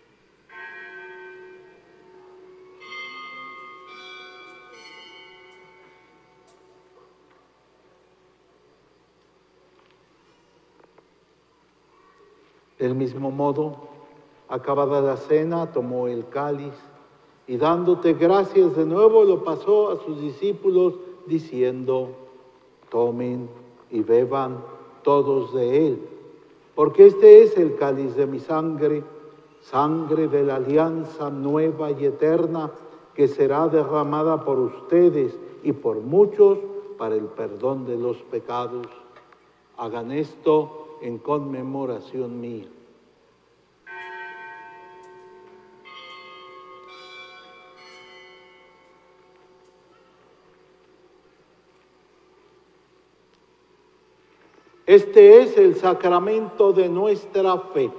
Del mismo modo, acabada la cena, tomó el cáliz y dándote gracias de nuevo, lo pasó a sus discípulos, diciendo: tomen y beban todos de él, porque este es el cáliz de mi sangre, sangre de la alianza nueva y eterna, que será derramada por ustedes y por muchos para el perdón de los pecados. Hagan esto en conmemoración mía. Este es el sacramento de nuestra fe.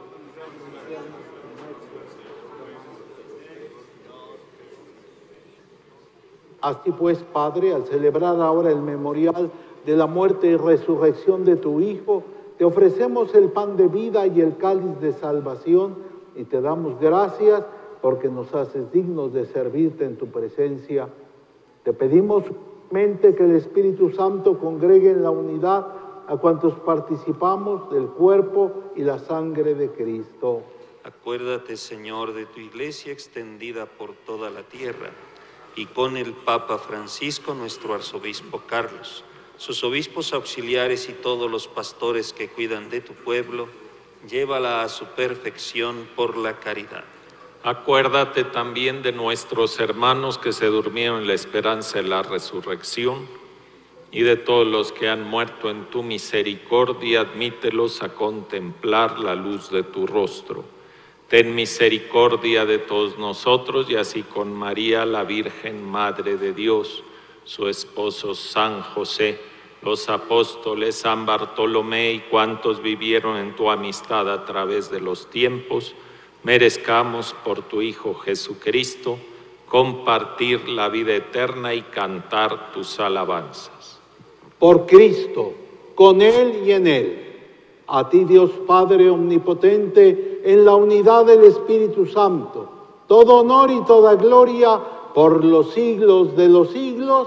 Así pues, Padre, al celebrar ahora el memorial de la muerte y resurrección de tu Hijo, te ofrecemos el pan de vida y el cáliz de salvación y te damos gracias porque nos haces dignos de servirte en tu presencia. Te pedimos humildemente que el Espíritu Santo congregue en la unidad a cuantos participamos del cuerpo y la sangre de Cristo. Acuérdate, Señor, de tu iglesia extendida por toda la tierra, y con el Papa Francisco, nuestro arzobispo Carlos, sus obispos auxiliares y todos los pastores que cuidan de tu pueblo, llévala a su perfección por la caridad. Acuérdate también de nuestros hermanos que se durmieron en la esperanza de la resurrección, y de todos los que han muerto en tu misericordia, admítelos a contemplar la luz de tu rostro. Ten misericordia de todos nosotros, y así con María, la Virgen Madre de Dios, su esposo San José, los apóstoles San Bartolomé y cuantos vivieron en tu amistad a través de los tiempos, merezcamos por tu Hijo Jesucristo compartir la vida eterna y cantar tus alabanzas. Por Cristo, con Él y en Él, a ti Dios Padre Omnipotente, en la unidad del Espíritu Santo, todo honor y toda gloria por los siglos de los siglos.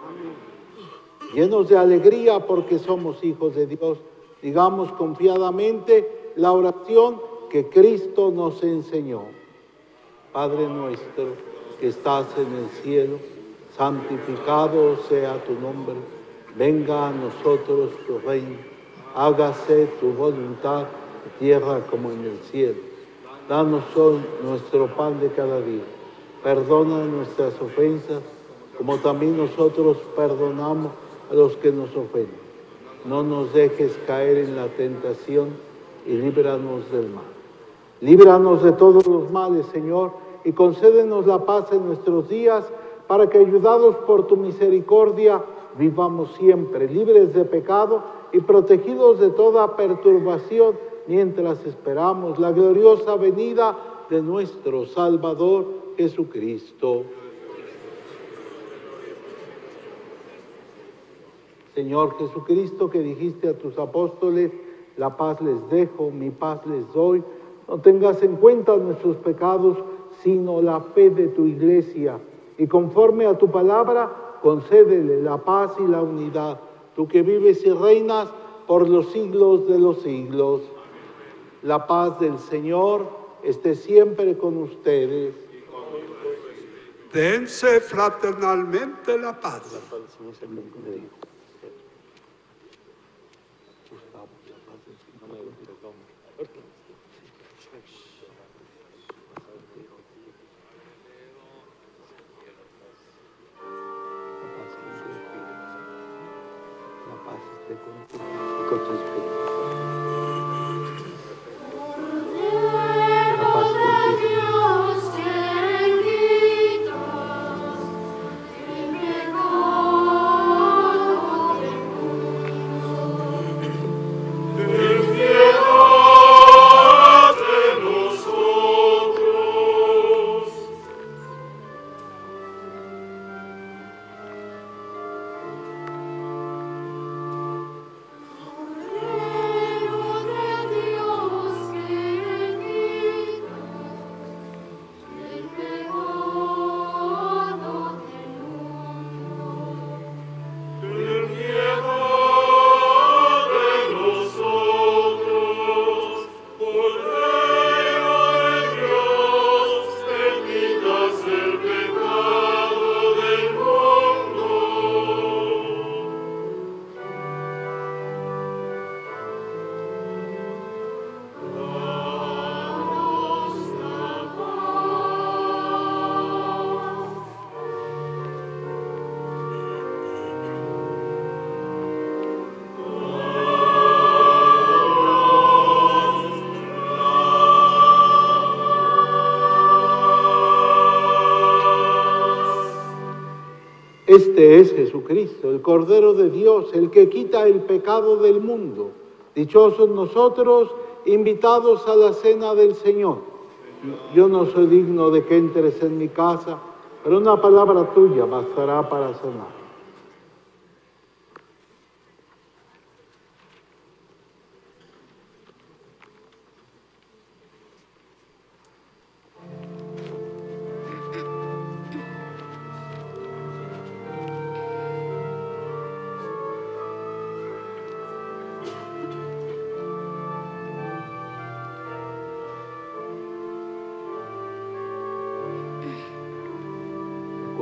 Llenos de alegría porque somos hijos de Dios, digamos confiadamente la oración que Cristo nos enseñó. Padre nuestro que estás en el cielo, santificado sea tu nombre. Venga a nosotros tu reino, hágase tu voluntad en tierra como en el cielo. Danos hoy nuestro pan de cada día. Perdona nuestras ofensas, como también nosotros perdonamos a los que nos ofenden. No nos dejes caer en la tentación y líbranos del mal. Líbranos de todos los males, Señor, y concédenos la paz en nuestros días, para que, ayudados por tu misericordia, vivamos siempre libres de pecado y protegidos de toda perturbación, mientras esperamos la gloriosa venida de nuestro Salvador Jesucristo. Señor Jesucristo, que dijiste a tus apóstoles, la paz les dejo, mi paz les doy, no tengas en cuenta nuestros pecados, sino la fe de tu iglesia, y conforme a tu palabra, concédele la paz y la unidad, tú que vives y reinas por los siglos de los siglos. La paz del Señor esté siempre con ustedes. Dense fraternalmente la paz. Con tu espíritu. Este es Jesucristo, el Cordero de Dios, el que quita el pecado del mundo. Dichosos nosotros, invitados a la cena del Señor. Yo no soy digno de que entres en mi casa, pero una palabra tuya bastará para sanar.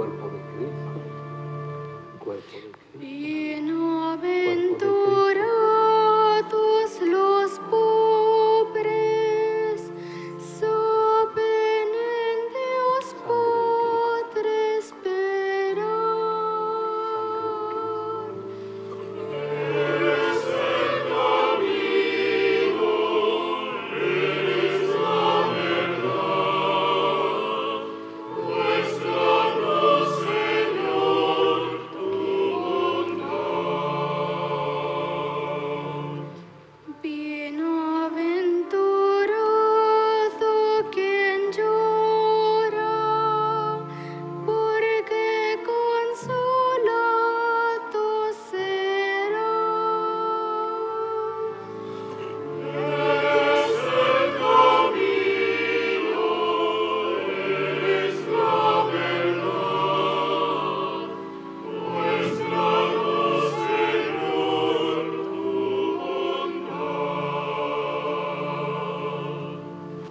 Cuerpo de Cristo. Cuerpo de Cristo. Bienaventurados los pobres, saben en Dios Padre esperar. Eres el camino, eres la verdad. Muéstranos, Señor, tu bondad. Bienaventurado quien llora, porque consolado será. Eres el camino, eres la verdad. Muéstranos, Señor, tu bondad.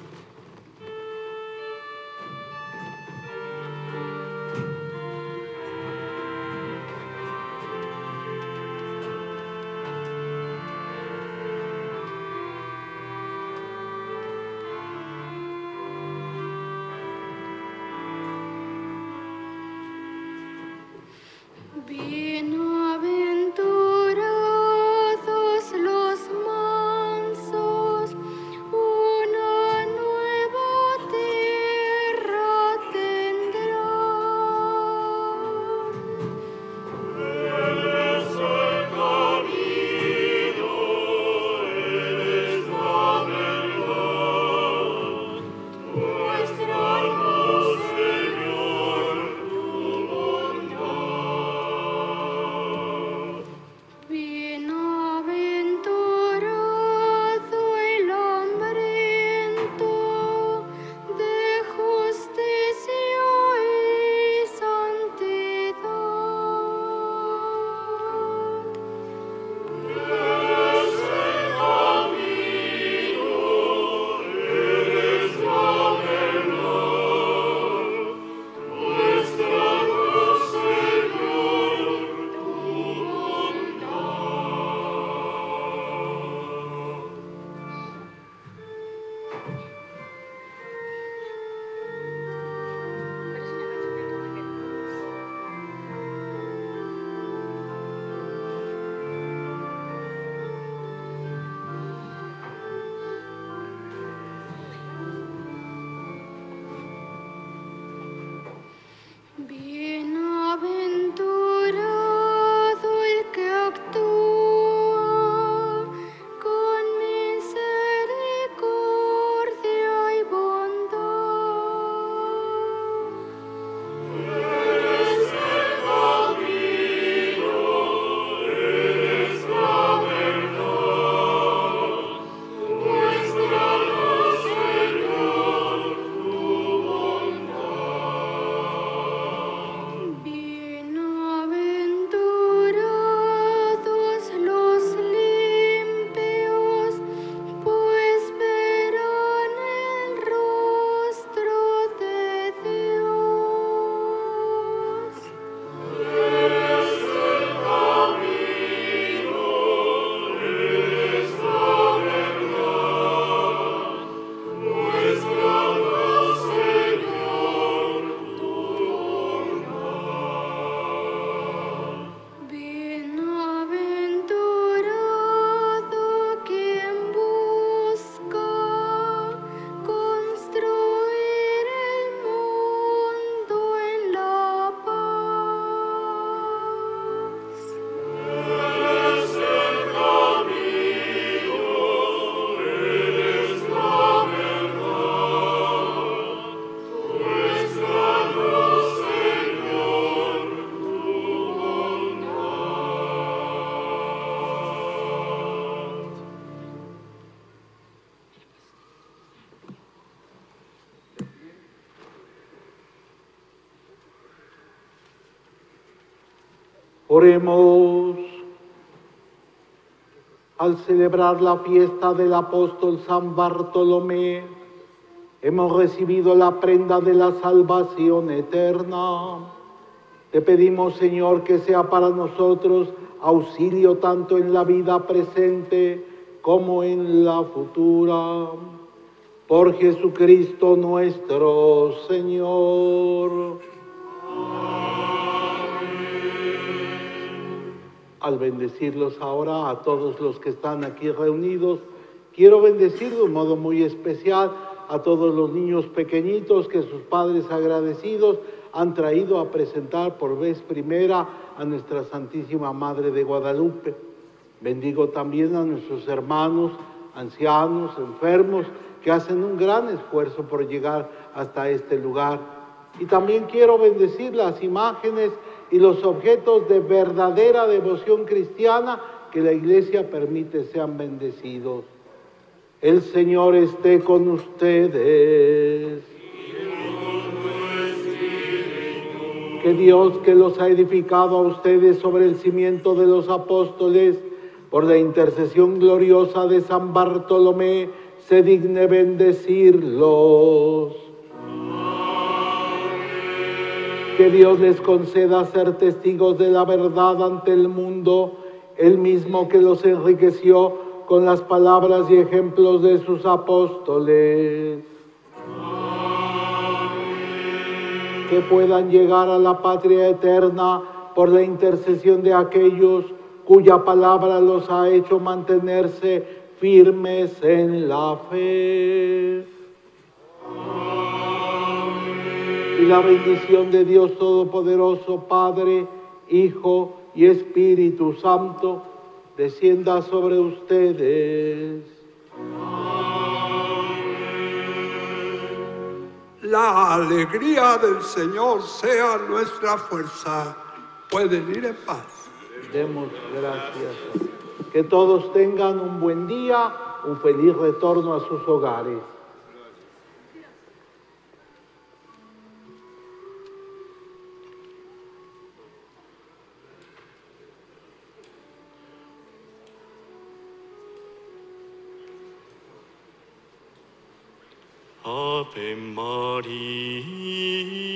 Bienaventurados los mansos, una nueva tierra tendrán. Eres el camino, eres la verdad. Muéstranos, Señor, tu bondad. Bienaventurado el hambriento de justicia y santidad. Eres el camino, eres la verdad. Muéstranos, Señor, tu bondad. Bienaventurado el que actúa con misericordia y bondad. Eres el camino, eres la verdad. Muéstranos, Señor, tu bondad. Bienaventurados los limpios, pues verán el rostro de Dios. Eres el camino, eres la verdad. Muéstranos, Señor, tu bondad. Bienaventurado quien busca construir el mundo en la paz. Eres el camino, eres la verdad. Muéstranos, Señor, tu bondad. Oremos. Al celebrar la fiesta del apóstol San Bartolomé, hemos recibido la prenda de la salvación eterna. Te pedimos, Señor, que sea para nosotros auxilio tanto en la vida presente como en la futura. Por Jesucristo nuestro Señor. Al bendecirlos ahora a todos los que están aquí reunidos, quiero bendecir de un modo muy especial a todos los niños pequeñitos que sus padres agradecidos han traído a presentar por vez primera a nuestra Santísima Madre de Guadalupe. Bendigo también a nuestros hermanos, ancianos, enfermos, que hacen un gran esfuerzo por llegar hasta este lugar. Y también quiero bendecir las imágenes y los objetos de verdadera devoción cristiana que la Iglesia permite sean bendecidos. El Señor esté con ustedes. Que Dios, que los ha edificado a ustedes sobre el cimiento de los apóstoles, por la intercesión gloriosa de San Bartolomé, se digne bendecirlos. Que Dios les conceda ser testigos de la verdad ante el mundo, el mismo que los enriqueció con las palabras y ejemplos de sus apóstoles. Que puedan llegar a la patria eterna por la intercesión de aquellos cuya palabra los ha hecho mantenerse firmes en la fe. Y la bendición de Dios Todopoderoso, Padre, Hijo y Espíritu Santo, descienda sobre ustedes. La alegría del Señor sea nuestra fuerza. Pueden ir en paz. Demos gracias. Que todos tengan un buen día, un feliz retorno a sus hogares. Ave María.